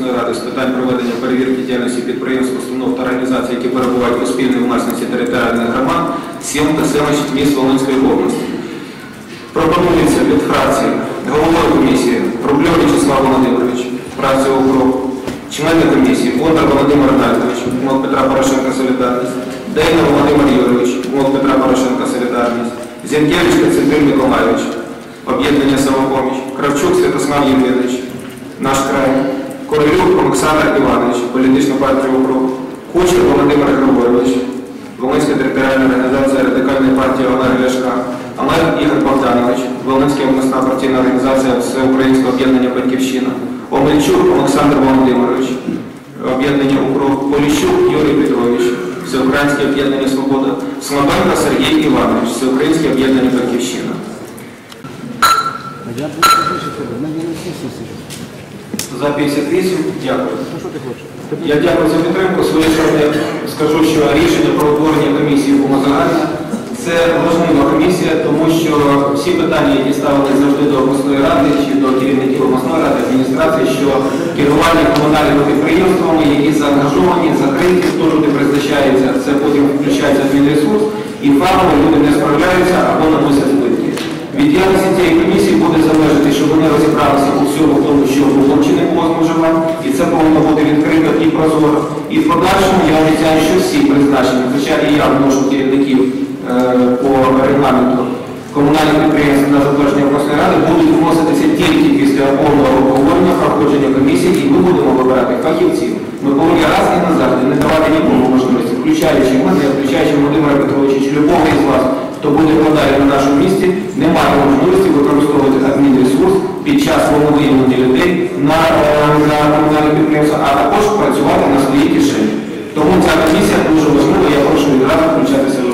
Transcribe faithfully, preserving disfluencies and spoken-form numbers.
обласної ради з питань проведення перевірки діяльності підприємств, установ та організацій, які перебувають у спільній власності територіальних громад сіл та селищ міст Волинської області. Пропонується від фракції головою комісії Рубльов Вячеслав Володимирович, фракція УКРОП, члени комісії Бондар Володимир Геннадійович, МОК Петра Порошенка «Солідарність», Дейна Володимир Юрійович, МОК Петра Порошенка «Солідарність», Зінкевич Константин Миколайович, об'єднання «Самопоміч», Кравчук Святослав Євгенович, Наш край, Королюк Олександр Іванович, політична партія УКРОП, Кучер Володимир Григорович, Волинська територіальна організація Радикальної партії Олега Ляшка, Олег Ігор Богданович, Волинська обласна партійна організація Всеукраїнського об'єднання «Батьківщина», Омельчук Олександр Володимирович, об'єднання УКРОП, Поліщук Юрій Петрович, Всеукраїнське об'єднання «Свобода», Слобенко Сергій Іванович, Всеукраїнське об'єднання «Батьківщина». За п'ятдесят вісім. Дякую. Я дякую за підтримку. Своє я скажу, що рішення про утворення комісії було загальне. Це важлива комісія, тому що всі питання, які ставилися завжди до обласної ради чи до керівників обласної ради, адміністрації, що керування комунальними підприємствами, які заангажовані, закриті, хто туди призначається, це потім включається адмінресурс, і фахово люди не справляються або наносять збитки. Від діяльності цієї комісії буде залежати, щоб вони розібралися у всьому тому, що було чи не було зловживань, і це повинно бути відкрито і прозоро. І в подальшому я обіцяю, що всі призначені, хоча і я вношу керівників е, по регламенту комунальних підприємств на затвердження обласної ради, будуть вноситися тільки після повного обговорення, проходження комісії, і ми будемо вибирати фахівців. Ми повинні раз і назавжди не давати нікому можливості, включаючи мене, включаючи Володимира Петровича, чи любого із вас, хто буде надалі на нашому місці, немає можливості використовувати адмінресурс під час волевиявлення людей на, на комунальних підприємствах, а також працювати на своїй кишені. Тому ця комісія дуже важлива, я прошу відразу включатися.